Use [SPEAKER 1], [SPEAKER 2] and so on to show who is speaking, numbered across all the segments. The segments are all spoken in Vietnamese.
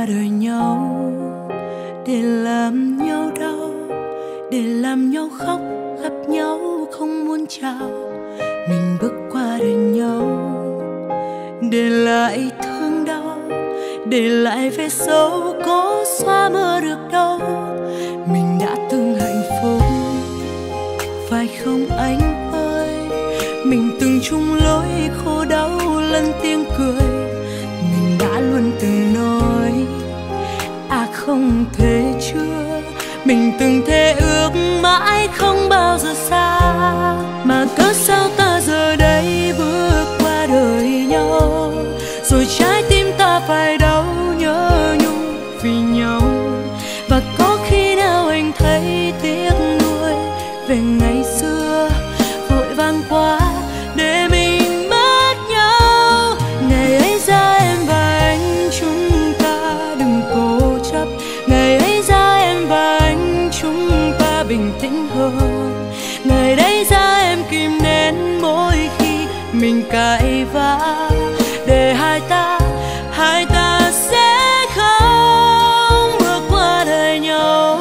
[SPEAKER 1] đời nhau để làm nhau đau, để làm nhau khóc, gặp nhau không muốn chào. Mình bước qua đời nhau để lại thương đau, để lại vết sâu có xóa mơ được đâu. Mình đã từng hạnh phúc phải không anh ơi? Mình từng chung lối khổ đau lần tiếng cười. Mình đã luôn từng nói à không thể chưa. Mình từng thề ước mãi không bao giờ xa. Mà cớ sao ta giờ đây bước qua đời nhau, rồi trái tim ta phải đau nhớ nhung vì nhau. Và có khi nào anh thấy tiếc nuối về ngày xưa vội vàng quá để mình mất nhau. Ngày ấy ra em và anh chúng ta đừng cố chấp. Ngày ấy ra em và anh chúng ta bình tĩnh hơn. Ngày đấy ra em kìm nén mỗi khi mình cãi vã, để hai ta sẽ không bước qua đời nhau.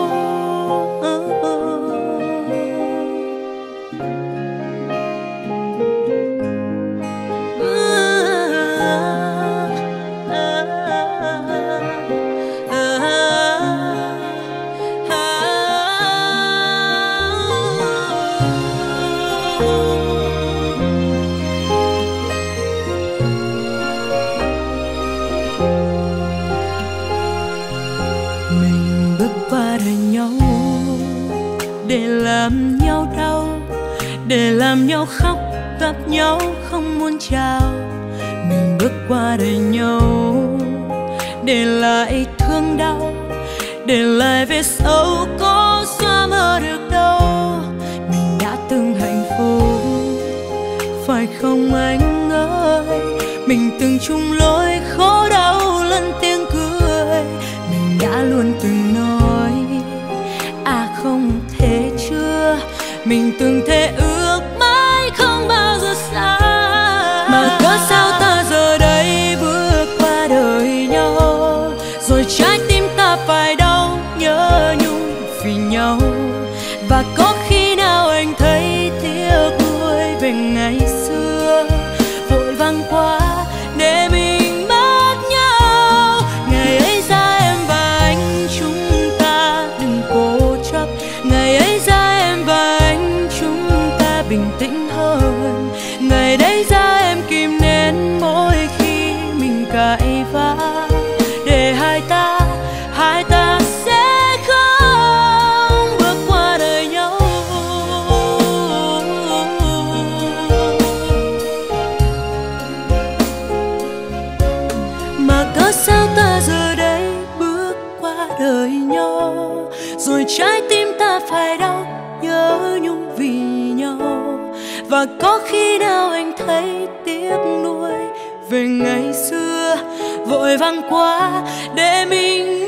[SPEAKER 1] Mình bước qua đời nhau để làm nhau đau, để làm nhau khóc, gặp nhau không muốn chào. Mình bước qua đời nhau để lại thương đau, để lại vết sâu có xóa mơ được đâu. Mình đã từng hạnh phúc phải không anh ơi? Mình từng chung lối khổ đau lần tiếng cười. Mình đã luôn từng nói à không thể chưa. Mình từng thề ước mãi không bao giờ xa. Mà cớ sao ta giờ đây bước qua đời nhau, rồi trái tim ta phải đau nhớ nhung vì nhau. Và có khi nào anh thấy tiếc nuối về ngày xưa vội vàng quá để mình mất nhau. Ngày ấy ra em và anh chúng ta đừng cố chấp. Ngày ấy ra em và anh chúng ta bình tĩnh hơn. Ngày đấy ra em kìm nén mỗi khi mình cãi vã, để hai ta sẽ không bước qua đời nhau. Mà cớ sao ta giờ đây bước qua đời nhau, rồi trái tim ta phải đau nhớ nhung vì nhau. Và có khi nào anh thấy tiếc nuối về ngày xưa vội vàng quá để mình